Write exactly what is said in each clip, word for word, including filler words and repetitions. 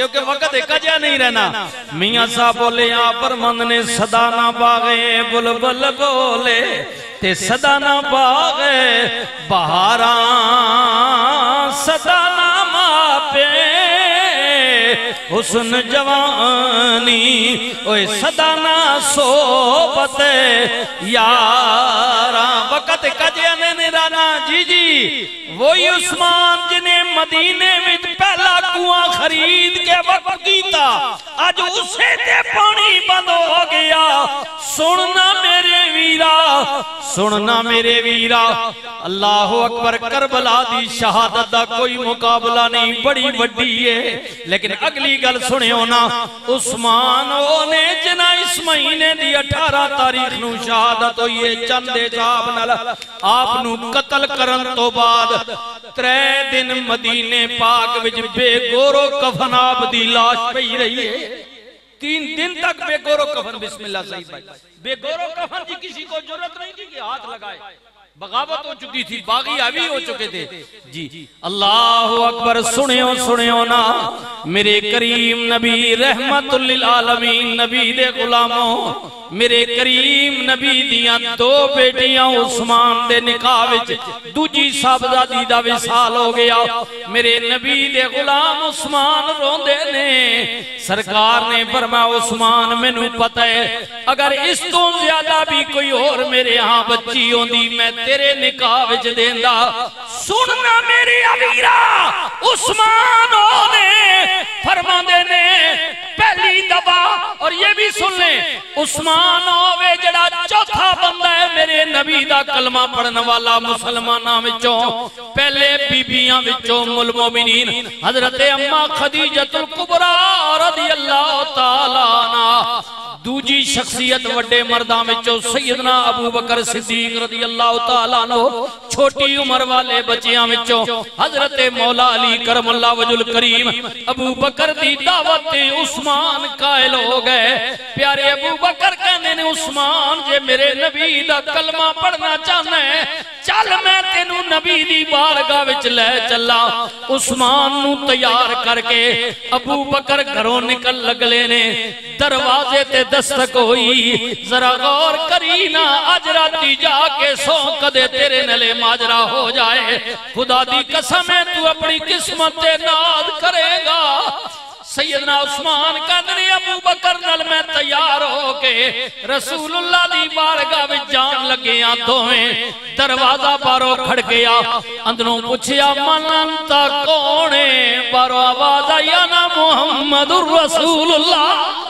क्योंकि वक्त एक अजा नहीं रहना। मियां साहब बोले यहाँ पर मंद ने सदा ना बागे बुलबुल बोले ते सदा ना बागे बहारा सदा ना मापे हुस्न जवानी ओए सदा ना सोबत यारा। वक्त कजे ने राना जी जी वही उस्मान जिन्हें मदीने में पहला कुआं खरीद के वक्त कीता आज उसे ते पानी बंद हो गया। सुनना मेरे वीरा सुनना मेरे वीरा अल्लाह अकबर। करबला दी शहादत दा कोई मुकाबला नहीं, बड़ी वड्डी है। लेकिन अगली गल सुनियो ना, उस्मान ओने जिन्ना इस महीने दी अठारह तारीख नू शहादत होई है चंदे साहब नाल आप नू कत्ल करन तो बाद त्रै दिन मदीने पाक विच बेगोरो कफन आप दी लाश पई रही है। तीन दिन तक बेगोरो कफन। बिस्मिल्लाह सही भाई, बेगोरो कफन की किसी को जरूरत नहीं थी कि हाथ लगाए। बगावत हो चुकी थी, बागी हावी हो चुके थे जी। अल्लाह अकबर। सुनियो सुनियो ना मेरे करीम नबी रहमतुल लिल आलमीन नबी दे गुलामों, मेरे करीम नबी दियां दो बेटियां उस्मान दे निकाह विच दूजी साहबजादी दा विसाल हो गया। मेरे नबी दे गुलाम उस्मान रोंदे ने। सरकार ने फरमाया उस्मान मैनू पता है अगर इस तो ज्यादा भी कोई और मेरे यहाँ बच्ची होंदी मैं तेरे निकाह विच देंदा। सुनना मेरी अमीरा उस्मान ने फरमांदे ने पहली दफा। और ये भी सुन ले उस्मान होवे जड़ा चौथा बंदा है मेरे नबी दा कलमा पढ़न वाला मुसलमाना विचों। पहले बीबियां विचों मुल मोमिनीन हजरत अम्मा खदीजतुल कुबरा रज़ियल्लाहु ताला अन्हा। दूजी शख्सियत वड्डे मर्दां विचों सैयदना अबू बकर सिद्दीक रज़ियल्लाहु ताला अन्हु। छोटी उम्र वाले बच्चियां विचों हजरत मौला अली करमल्लाहु वजहुल करीम अबू बकर दी दावत ते उस्मान कायल हो गए। प्यारे अबू बकर कहंदे ने उस्मान जे मेरे नबी दा कलमा पढ़ना चाहना है चल मैं तेनू नबी दी बारगाह विच ले चला। उस्मान नू तैयार करके अबू बकर घरों निकल लगले ने। दरवाजे ते दस्तक हुई। जरा गौर करी ना अज राती जाके सौ कदे तेरे नले माजरा हो जाए। खुदा दी कसम है तू अपनी किस्मत ते नाज करेगा। सैयदना उस्मान कहंदे अबू बकर नाल मैं तैयार होके रसूलुल्लाह दी बारगाह विच जान लगे। दोवें दरवाजा बाहरों खड़किया। अंदरों पूछया मनंता कौन है? बाहरों आवाज आई ना मुहम्मदुर रसूलुल्लाह।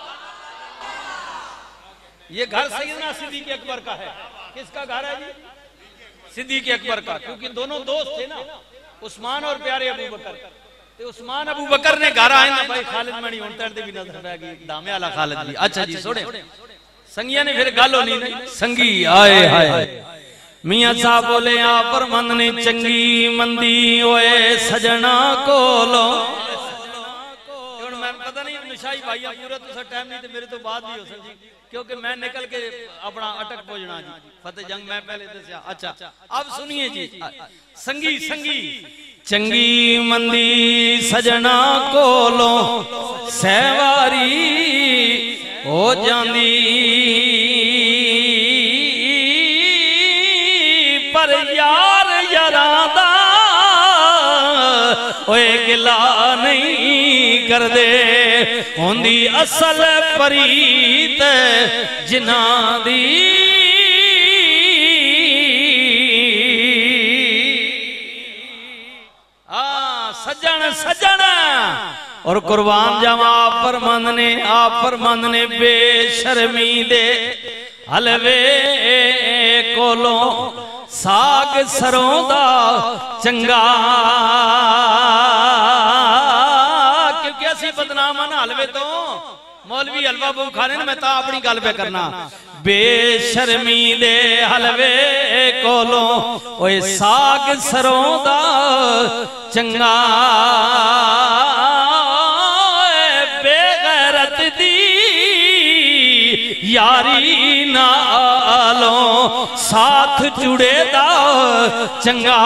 ये घर सैयदना सिद्दीक अकबर का है। किसका घर है जी? सिद्दीक अकबर का। क्योंकि दोनों दोस्त थे ना उस्मान और प्यारे अबू बकर। ते उस्मान अबू बकर ने घर आए ना भाई खालिद मणी हुन तड़दे भी नजर रह गई दामे वाला खालिद जी। अच्छा जी सुने संगिया ने फिर गल होनी नहीं संगी आए हाय। मियां साहब बोले आ पर मन ने चंगी मंदी ओए सजना कोलो। हुन मैं पता नहीं निशाई भाई पूरा तुसा टाइम नहीं ते मेरे तो बाद भी हो सक जी क्योंकि मैं निकल के अपना अटक पहुंचना जी। फतेह जंग मैं पहले दसिया। अच्छा अब सुनिए जी संगी संगी चंगी मंदी सजना कोलो सहवारी हो जांदी पर यार यारां दा ओए गिला नहीं करदे। होंदी असल परीत जिन्हां दी सजन सजन। और कुर्बान जावा आप पर मन ने आप पर मन ने बेशर्मी दे हलवे कोलों साग सरों दा चंगा। क्योंकि असी बदनाम ना हलवे तो मौलवी हलवा बहु खाने मैं तो अपनी गल पे करना। बेशर्मी दे हलवे कोलों ओए साग सरों दा चंगा। बेगैरत दी यारी नालों साथ जुड़े दा चंगा।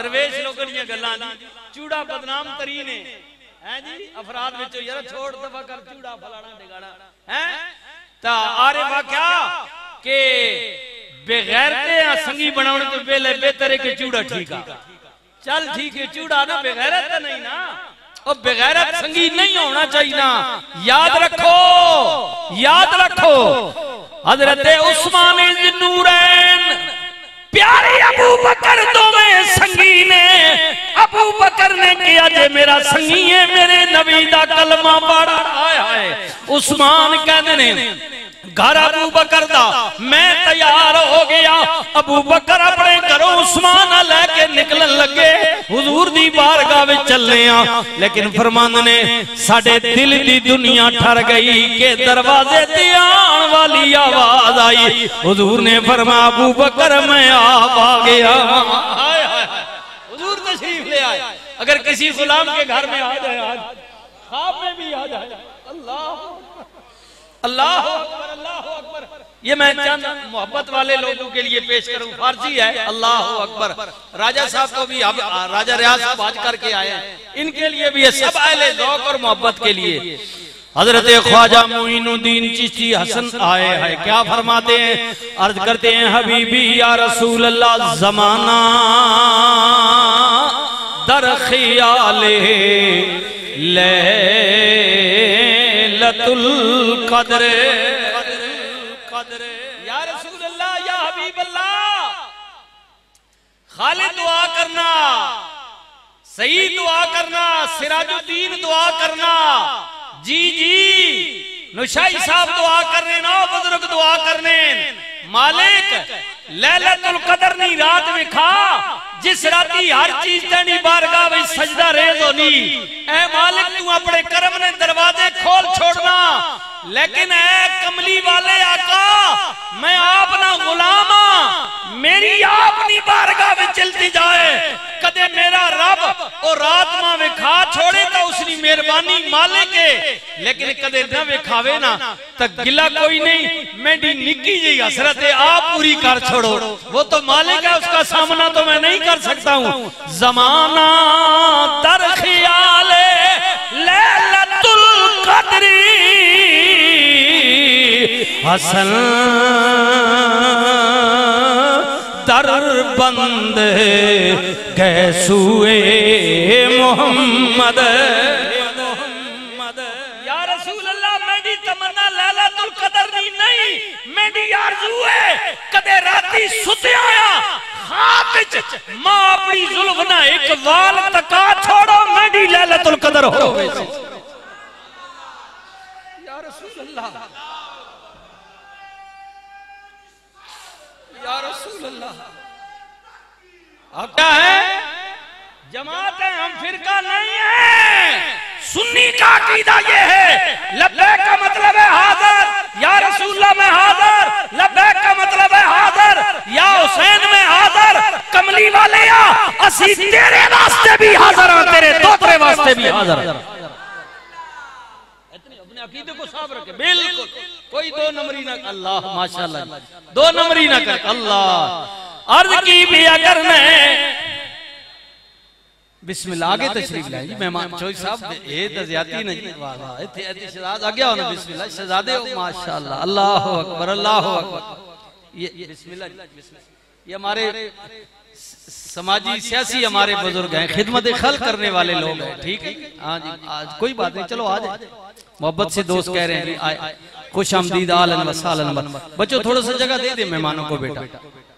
दरवेश लोगों दी गल्लां दी चूड़ा बदनाम तरीन है हैं जी अफराद विचों यार छोड़ दफा कर चूड़ा फलाना ढिगाना हैं ता आरे वाक्या के बेगैरते संगी बनाने तो पहले बेहतर है कि चूड़ा ठीक है चल ठीक है चूड़ा ना बेगैरत नहीं ना और बेगैरत संगी नहीं होना चाहिए ना याद रखो याद रखो हजरत उस्मान नूरैन प्यारे अबू बकर दोवें संगी ने अबू बकर ने किया जे मेरा संगी है मेरे नबी दा कलमा पढ़ा आया है उस्मान कहते ने घर अबू बकर दा मैं तैयार हो गया अबू बकर अपने घरों उस्मान लेके निकलन लगे हुजूर दी बारगाह विच चले आ लेकिन फरमान ने साडे दिल दी दुनिया ठर गई के दरवाजे ते आने वाली आवाज आई हुजूर ने फरमाया अबू बकर मैं आ गया हाय हाय हुजूर तशरीफ ले आए अगर किसी गुलाम के घर में आ जाए आज ख्वाब में भी आ जाए अल्लाह अल्लाह अकबर अल्लाह अकबर ये मैं चंद मोहब्बत वाले लोगों के लिए पेश करूं फारसी है अल्लाह अकबर राजा साहब को भी अब राजा रियाज साहब आज करके आए हैं इनके लिए भी ये सब अहले ज़ौक़ और मोहब्बत के लिए हजरत ख्वाजा मोइनुद्दीन चिश्ती हसन आए हैं क्या फरमाते हैं अर्ज करते हैं हबीबी या रसूल अल्लाह जमाना दर ख़ियाले लैलतुल क़द्र या रसूल अल्लाह या हबीब अल्लाह खाली दुआ करना सही दुआ करना सिराजुद्दीन दुआ करना जी जी नुशाई साहब दुआ करने ना बुजुर्ग दुआ करने मालिक लैलतुल क़द्र नी रात विखा जिस राती हर चीज तेरी बारगाह में सजदा रेज होनी ऐ मालिक तू अपने करम ने दरवाजे खोल छोड़ना लेकिन ऐ कमली वाले आका मैं आप ना गुलाम मेरी अपनी बारगाह में चलती जाए कदे मेरा रब और रात मां विखा छोड़े तो उसकी मेहरबानी मालिक है लेकिन कदे न विखावे ना तक गिला कोई नहीं मेरी निक्की जी हसरत आप पूरी कर छोड़ो वो तो मालिक है उसका सामना तो मैं नहीं कर सकता हूँ ज़माना दर ख़ियाले लैलतुल क़द्री हसन दर बंद कैसुए मोहम्मद या रसूल अल्लाह मेरी तमन्ना लैलतुल क़द्र दी नहीं मेरी आरज़ू है कदे राती सुते आया ख्वाब विच मां अपनी जुल्फ ना एक वाल तका छोड़ो मेरी लैलतुल क़द्र हो या रसूल अल्लाह या रसूल अल्लाह अब क्या है जमात है हम फिरका नहीं है सुन्नी का अकीदा ये है लब्बैक का मतलब है हाजिर या रसूलुल्लाह में हाजिर लब्बैक का मतलब है हाजिर या हुसैन में हाजिर कमली वाले या असी तेरे वास्ते भी हाजिर हैं तेरे दोतरे वास्ते भी हाजिर हैं अपने अकीदे को साफ रखे बिल्कुल कोई दो नंबरी ना अल्लाह माशाल्लाह दो नंबरी ना कर अल्लाह अर्ज की भी अगर मैं बिस्मिल्लाह आगे तशरीफ लाए जी मेहमान चौधरी साहब ये तो ज्यादती नहीं वाह वाह इतने इतने शहजाद आ गया हो ना बिस्मिल्लाह शहजादे हो माशाल्लाह अल्लाह अकबर अल्लाह अकबर ये बिस्मिल्लाह ये हमारे समाजी सियासी हमारे बुजुर्ग हैं खिदमत खल करने वाले लोग हैं ठीक है हाँ जी आज कोई बात नहीं चलो आज मोहब्बत से दोस्त कह रहे हैं आए खुश आमदीद आलन व सालन बच्चों थोड़ा सा जगह दे दे मेहमानों को बेटा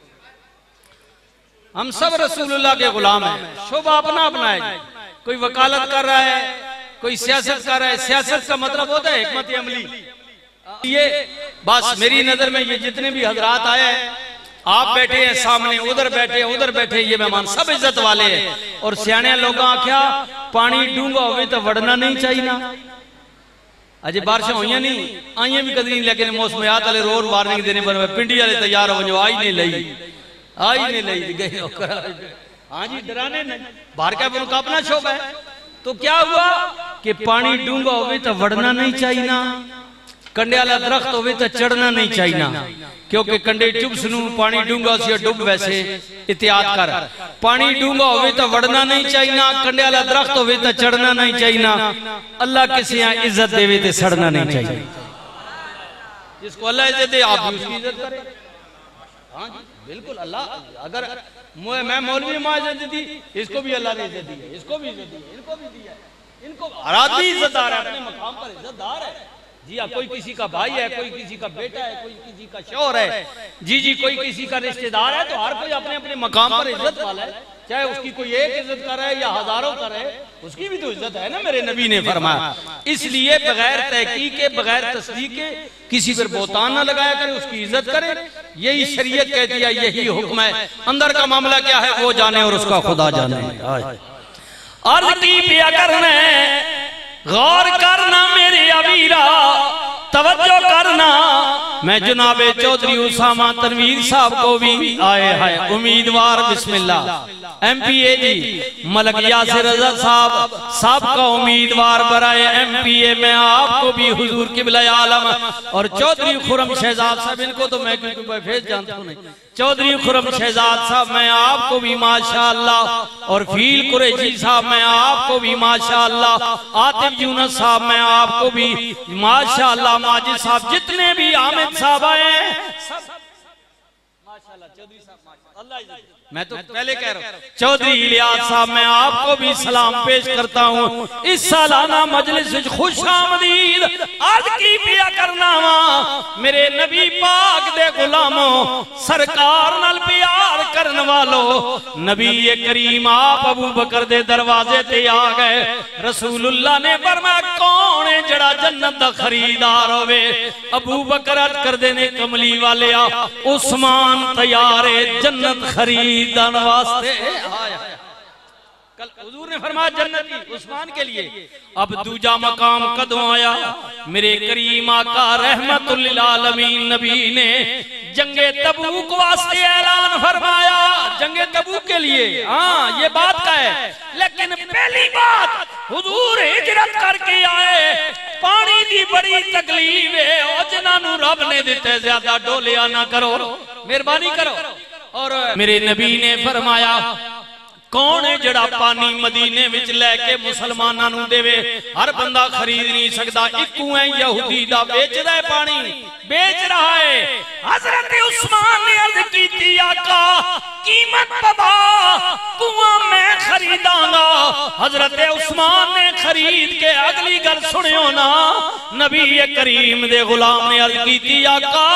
हम सब रसूलुल्लाह के गुलाम हैं शोभा अपना अपना है कोई वकालत कर रहा है कोई सियासत कर रहा है सियासत का मतलब होता है हिकमत अमली ये बस मेरी नजर में ये जितने भी हजरात आए हैं आप बैठे हैं सामने उधर बैठे उधर बैठे ये मेहमान सब इज्जत वाले हैं और सियाने लोग आख्या पानी डूंगा हो तो वड़ना नहीं चाहिए ना अजय बारिश हुई नहीं आई भी कदी नहीं लेकिन मौसमियात वाले रोज वार्निंग देने पर पिंडी वाले तैयार हो जो आई नहीं लई आई नहीं लई गए हाँ जी डराने नहीं बाहर का उनका अपना शोभा है तो क्या हुआ कि पानी डूंगा हो तो वड़ना नहीं चाहिए ना कंडे वाला दरख्त होवे तो चढ़ना नहीं चाहिए, क्योंकि कंडे चुभ सुनू पानी डूंगा सी डुब वैसे एहतियात कर। पानी डूंगा होवे तो वड़ना नहीं चाहिए, कंडे वाला दरख्त होवे तो चढ़ना नहीं चाहिए। अल्लाह किसी इज्जत देवे तो सड़ना नहीं चाहिए। जिसको अल्लाह इज्जत दे आप भी उसकी इज्जत करें। हाँ जी बिल्कुल। अल्लाह अगर मैं मौलवी माँ इज्जत दी, इसको भी अल्लाह ने इज्जत दी है, इसको भी इज्जत दी है, इनको भी दिया है। इनको हर आदमी इज्जतदार है, अपने मकाम पर इज्जतदार है। जी हाँ, कोई किसी का भाई है, कोई किसी का बेटा है, कोई किसी का शौहर है, जी जी कोई किसी का रिश्तेदार है, तो हर कोई अपने अपने मकाम पर इज्जत वाला है। चाहे उसकी कोई एक इज्जत करे या हजारों करे, उसकी भी तो इज्जत है ना, मेरे नबी ने फरमाया। इसलिए बगैर तहकीक के, बगैर तस्दीक के किसी पर बोतान ना लगाया करे, उसकी इज्जत करे। यही शरीयत कहती है, यही हुक्म है। अंदर का मामला क्या है वो जाने और उसका खुदा जाने। अर्ज की पिया करना, गौर करना मेरे अबीरा, तवज्जो करना। मैं जनाबे चौधरी उसामा तनवीर साहब को भी आए हैं उम्मीदवार बिस्मिल्लाह एम पी ए जी मलक यासिर रजा साहब साहब का उम्मीदवार बराए एम पी ए में आपको भी हुजूर किबला आलम और चौधरी खुरम शहजाद साहब, इनको तो मैं क्योंकि मैं फेस जानता हूँ नहीं, चौधरी खुरम शहजाद साहब मैं आपको भी माशाअल्लाह, और फील कुरैशी साहब मैं आपको भी माशाअल्लाह, आतिफ यूनुस साहब मैं आपको भी माशाअल्लाह, माजिद साहब जितने भी आमिद साहब आए सब माशाअल्लाह, चौधरी साहब माशाअल्लाह, मैं तो पहले कह रहा हूँ चौधरी इलियास साहब मैं आपको भी सलाम पेश करता हूँ। इस सालाना मजलिस खुश आमदीद आज की पिया करना वा मेरे नबी पाक दे गुलामों, सरकार नाल प्यार करने वालों। नबी ये करीम आप अबू बकर दे दरवाजे ते आ गए। रसूलुल्लाह ने फरमाया कौन है जड़ा जन्नत दा खरीदार होवे? अबू बकर अर्ज कर देने कमली वाले आ उस्मान तैयार है जन्नत खरीद वास्ते। कल हुजूर ने फरमाया जन्नती उस्मान के लिए। अब दूजा मकाम कदों आया? मेरे करीम आका रहमतुल लिल आलमीन नबी ने जंगे तबूक वास्ते ऐलान फरमाया। जंगे तबूक के लिए हाँ ये बात का है, लेकिन पहली बात हुजूर हिजरत करके आए, पानी की बड़ी तकलीफ है और जिन्होंने रब ने दिते ज्यादा डोलिया ना करो, मेहरबानी करो। और मेरे नबी ने फरमाया कौन है जड़ा पानी मदीने विच लैके मुसलमानां नूं देवे? हर बंदा खरीद नहीं सकता, इकू है यहूदी दा बेचदा है, पानी बेच रहा है। हजरत उस्मान ने अर्ज की आका कीमत पवा, कुआं मैं खरीदांगा। हजरत उस्मान ने खरीद के अगली गल सुनियो ना, नबी करीम दे गुलाम ने अर्ज की आका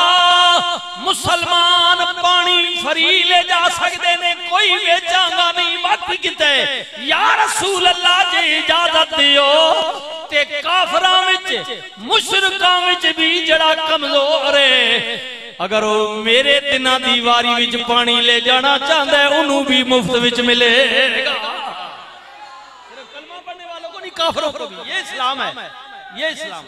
मुसलमान पानी फरी ले जा सकते ने, कोई बेचांगा नहीं। बाकी किते या रसूल अल्लाह जी इजाजत दियो ते काफरां विच मुशरिकां विच भी जड़ा कमजोर है, अगर वो मेरे दिना दी वारी विच पानी ले जाना चाहता है उन्होंने भी मुफ्त विच मिलेगा। सिर्फ कलमा पढ़ने वालों को नहीं, काफरों को भी। ये इस्लाम है, ये इस्लाम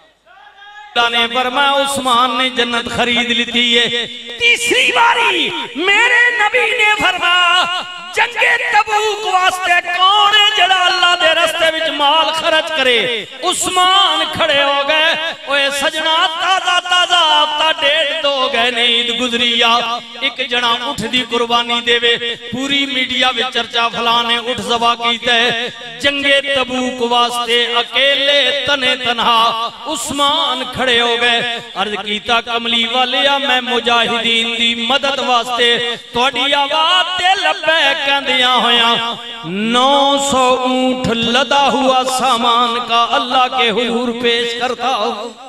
ने फरमाया उस्मान ने जन्नत खरीद ली है। तीसरी बारी मेरे नबी ने फरमाया जंगे तबूक वास्ते कौन है जड़ा अल्लाह दे रस्ते विच माल खर्च करे? उस्मान खड़े हो गए। ओए सजना ताजा ताजा आपका डेढ़ दो गए ने ईद गुजरिया, एक जना उठ दी कुर्बानी देवे, पूरी मीडिया में चर्चा फलाने उठ जबा कीता है। जंगे तबूक वास्ते अकेले तने तनहा उस्मान खड़े हो गए। अर्ज कीता कमली वाले मैं मुजाहिदीन दी मदद वास्ते तुहाडी आवाज ते लब्बैक कहंदिया होया नौ सौ ऊंट लदा हुआ सामान का अल्लाह के हुजूर पेश करता हो।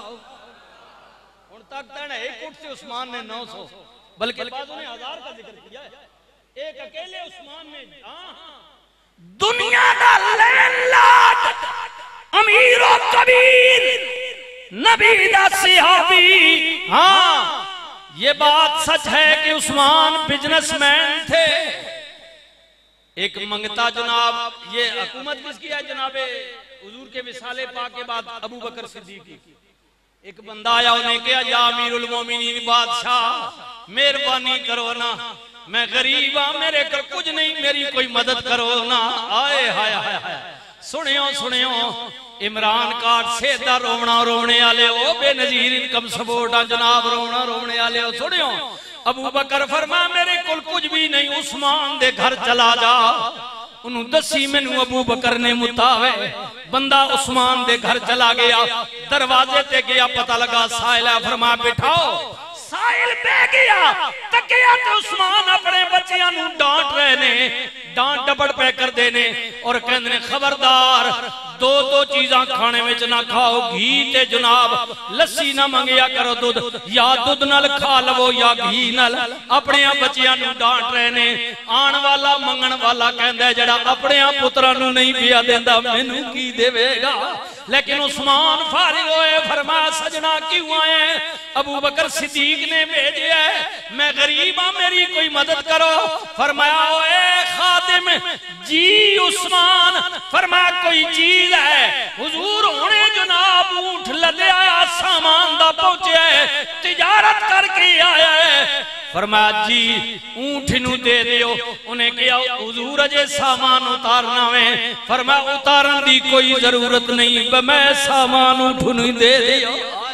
एक ऊंट से उस्मान ने नौ सौ बल्कि बाज़ों ने हजार का जिक्र किया है। एक अकेले उस्मान ने दुनिया का लैंडलॉर्ड अमीर और कबीर नबी दा सहाबी, हाँ ये बात सच है कि उस्मान बिजनेसमैन थे। एक मंगता जनाब, ये हुकूमत किसकी है जनाबे हुजूर के विसाले पाक के बाद अबू बकर सिद्दीक। एक बंदा आया, उन्हें कहा या अमीरुल मोमिनीन बादशाह मेहरबानी करो ना, मैं गरीब हाँ, मेरे को कुछ नहीं, मेरी कोई मदद करो ना। आए हाय हाय हाय, सुनियो सुनियो इमरान काट सेदा रोवना रोवने वाले ओ बेनजीर इनकम सपोर्ट जनाब रोवना रोवने वाले ओ सुनियो अबू बकर फरमाया मेरे कोल कुछ भी नहीं उस्मान दे घर चला जा उन्होंने दसी मैनू अबू बकर ने मुतावे बंदा उस्मान दे घर चला गया दरवाजे ते गया पता लगा साहिल है फरमाया बिठाओ साहिल बह गया तकिया ते उस्मान अपने बच्चियां नू डांट रहे ने डांट डबड़ पे कर देने और कहंदे ने खबरदार दो दो चीजा खाने में ना खाओ घी ते जनाब लस्सी ना मंगया करो दूध या दूध नाल खा लवो या घी नाल अपने बच्चियां नू डांट रहे ने आन वाला मंगण वाला कहंदा जड़ा अपने पुत्रां नू नहीं पिया देंदा मैनू की देवेगा लेकिन उस्मान फारिग होए फरमाया सजना क्यों आए अबू बकर सिद्दीक ने भेजा मैं गरीब हां मेरी कोई मदद करो फरमाया ओए खादिम जी उस्मान फरमाया कोई चीज है हुजूर होने जनाब ऊंट लदे आया सामान दा पहुंचे तिजारत करके आया है फरमाया जी ऊंट नू दे दियो उन्हें कहा हुजूर अजे सामान उतारना है फरमाया उतारन दी कोई जरूरत नहीं मैं सामान ऊंट नू दे दियो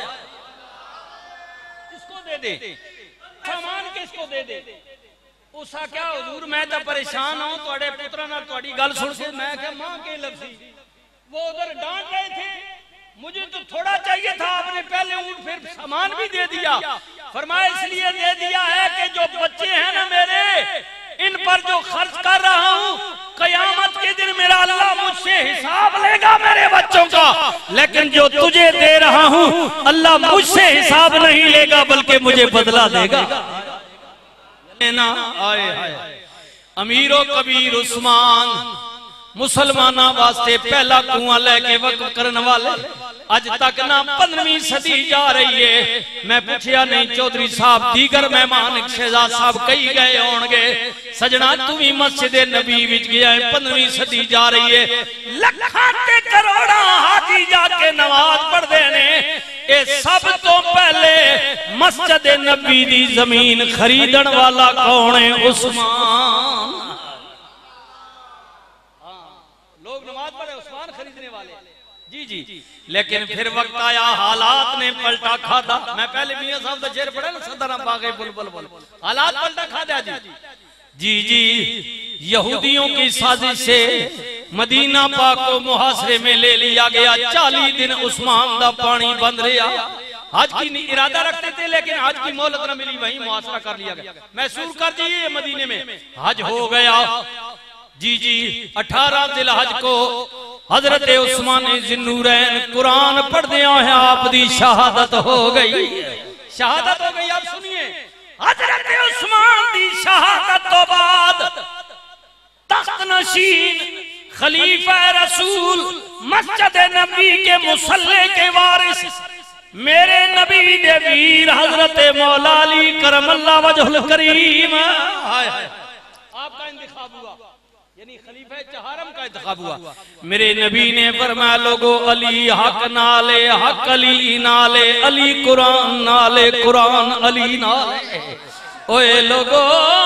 इसको दे दे सामान किसको दे दे उसा क्या हुजूर मैं तो परेशान हूं तुम्हारे पुत्रा नाल तुम्हारी गल सुन के मैं क्या मां के लफ्जी वो उधर डांट रहे थे मुझे तो थोड़ा चाहिए था आपने पहले ऊंट फिर सामान भी दे दिया फरमाया इसलिए दे दिया है कि जो बच्चे हैं ना मेरे इन पर जो खर्च कर रहा हूं कयामत के दिन मेरा अल्लाह मुझसे हिसाब लेगा मेरे बच्चों का लेकिन जो तुझे दे रहा हूं अल्लाह मुझसे हिसाब नहीं लेगा बल्कि मुझे बदला देगा ना आए हाय अमीरो कबीर उस्मान मुसलमाना वास्ते पहला कुआं लेके वक्फ करने वाले अज तक ना पंद्रहवीं सदी जा रही है मैं पूछया नहीं चौधरी साहब दीगर मेहमान शहजाद साहब कई गए होंगे सजना तू भी मस्जिद नबी विच गया है पंद्रहवीं सदी जा रही है लखां ते करोड़ां हाजी जाके नमाज पढ़दे ने ए सब तो पहले मस्जिद नबी दी जमीन खरीदण वाला कौन है उस्मान लोग नमाज पढ़े उस्मान खरीदने वाले जी जी लेकिन फिर वक्त आया हालात ने पलटा खादा मैं पहले मियां साहब का शेर पढ़ा ना सदरा बागे बुलबुल बुल हालात पलटा खादा जी जी जी यहूदियों की साजिश से मदीना पाक को मुहासरे में ले लिया गया चालीस दिन उस्मान दा पानी बंद रहा हज की इरादा रखते थे लेकिन हज की मोहलत न मिली वहीं मुहासरा कर लिया गया महसूस कर दिए मदीने में हज हो गया जी जी अठारह जिलहज को हजरत उस्मान जिन्नूरैन कुरान पढ़ते हैं आप दी शहादत हो गई शहादत हो गई आप सुनिए हजरत उस्मान दी शहादत तो बाद तख्त नशीन खलीफा रसूल मस्जिद नबी के मुसल्ले के वारिस मेरे नबी दे वीर हजरत मौला अली करमल्लाह वजहुल करीम आपका इंतखाब हुआ यानी खलीफा चहारम का इंतखाब हुआ मेरे नबी ने फरमाया लोगो अली हक नाले हक अली नाले अली कुरान नाले कुरान अली नाले ओए लोगो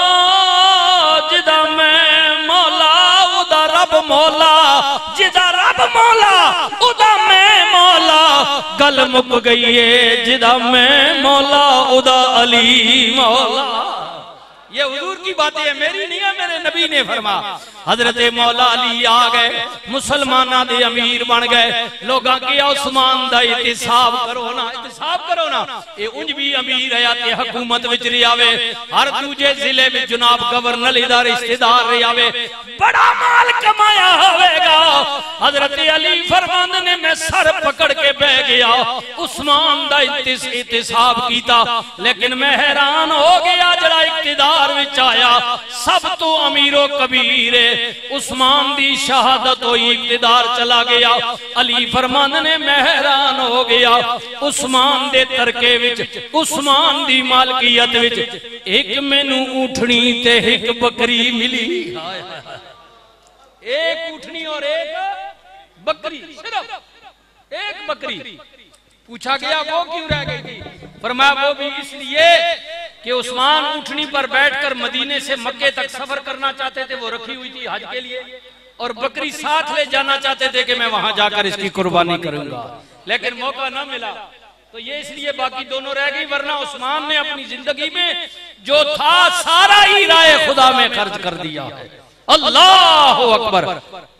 जिदा मैं मौला उदा रब मौला जिदा रब मौला उदा मैं मौला गल मुक गई है जिदा मैं मौला उदा अली मौला ये हुजूर की बातें है मेरी नहीं है मेरे नबी ने फरमा हजरत मौला अली आ गए मुसलमाना दे अमीर बन गए लोगां के उस्मान दा इतिसाब करो ना इतिसाब करो ना ये उंज भी अमीर है ते हुकूमत विच रियावे हर दूजे जिले में जनाब गवर्नर दा रिश्तेदार रियावे बड़ा माल कमाया होवेगा हजरत अली फरमांदे ने मैं सर पकड़ के बैठ गया उस्मान दा इतिसाब कीता लेकिन मैं हैरान हो गया जड़ा इक्तिदार विच आया सब तो अमीरो कबीर उस्मान दी शहादत होई इक्तिदार चला गया अली फरमान ने मैं हैरान हो गया उस्मान दे तरके विच उस्मान दी मालकियत विच एक मैनू ऊठनी ते एक बकरी मिली एक ऊठनी और एक बकरी सिर्फ एक बकरी पूछा गया वो क्यों रह गई थी फरमाया वो भी इसलिए कि उस्मान ऊँटनी पर बैठकर मदीने से मक्के तक सफर करना चाहते थे वो रखी हुई थी हज के लिए और बकरी साथ ले जाना चाहते थे कि मैं वहां जाकर इसकी कुर्बानी करूंगा, लेकिन मौका ना मिला, तो ये इसलिए बाकी दोनों रह गई। वरना उस्मान ने अपनी जिंदगी में जो था सारा ही राय खुदा में खर्च कर दिया है। अल्लाह अकबर।